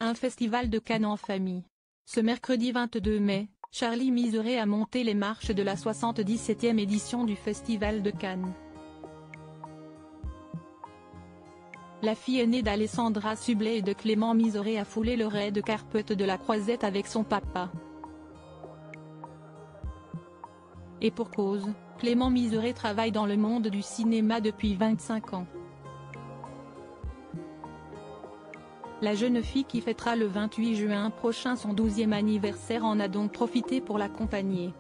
un festival de Cannes en famille. Ce mercredi 22 mai, Charlie Miseré a monté les marches de la 77e édition du Festival de Cannes. La fille aînée d'Alessandra Sublet et de Clément Miseré a foulé le red carpet de la Croisette avec son papa. Et pour cause, Clément Miseré travaille dans le monde du cinéma depuis 25 ans. La jeune fille qui fêtera le 28 juin prochain son 12e anniversaire en a donc profité pour l'accompagner.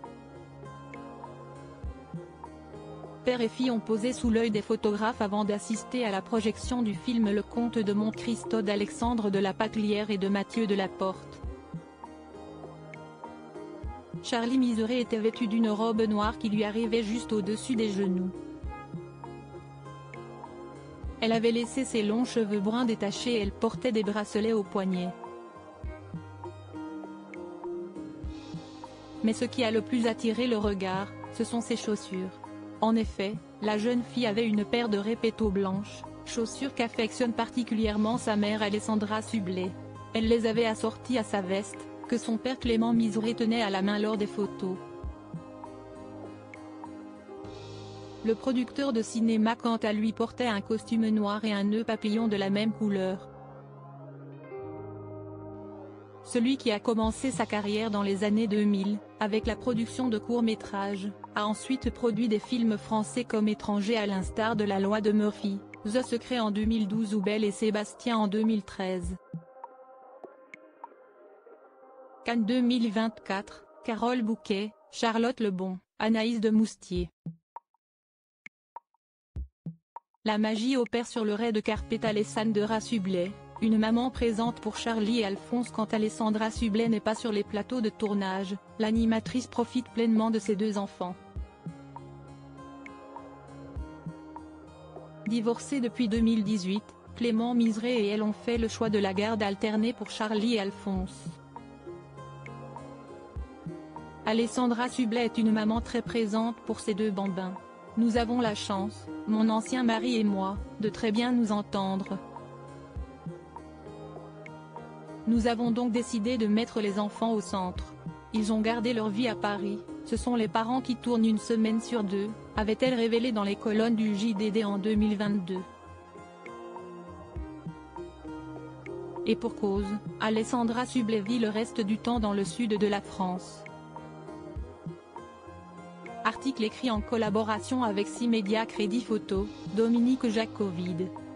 Père et fille ont posé sous l'œil des photographes avant d'assister à la projection du film Le Comte de Monte Cristo d'Alexandre de la Paclière et de Mathieu Delaporte. Charlie Miseré était vêtue d'une robe noire qui lui arrivait juste au-dessus des genoux. Elle avait laissé ses longs cheveux bruns détachés et elle portait des bracelets aux poignets. Mais ce qui a le plus attiré le regard, ce sont ses chaussures. En effet, la jeune fille avait une paire de Repetto blanches, chaussures qu'affectionne particulièrement sa mère Alessandra Sublet. Elle les avait assorties à sa veste, que son père Clément Miseré tenait à la main lors des photos. Le producteur de cinéma quant à lui portait un costume noir et un nœud papillon de la même couleur. Celui qui a commencé sa carrière dans les années 2000, avec la production de courts-métrages, a ensuite produit des films français comme Étranger à l'instar de La Loi de Murphy, The Secret en 2012 ou Belle et Sébastien en 2013. Cannes 2024, Carole Bouquet, Charlotte Lebon, Anaïs de Moustier. La magie opère sur le red carpet. Alessandra Sublet, une maman présente pour Charlie et Alphonse quand Alessandra Sublet n'est pas sur les plateaux de tournage, l'animatrice profite pleinement de ses deux enfants. Divorcés depuis 2018, Clément Miseré et elle ont fait le choix de la garde alternée pour Charlie et Alphonse. Alessandra Sublet est une maman très présente pour ses deux bambins. Nous avons la chance, mon ancien mari et moi, de très bien nous entendre. Nous avons donc décidé de mettre les enfants au centre. Ils ont gardé leur vie à Paris, ce sont les parents qui tournent une semaine sur deux, avait-elle révélé dans les colonnes du JDD en 2022. Et pour cause, Alessandra Sublet vit le reste du temps dans le sud de la France. Article écrit en collaboration avec 6 médias Crédit Photo, Dominique Jacovid.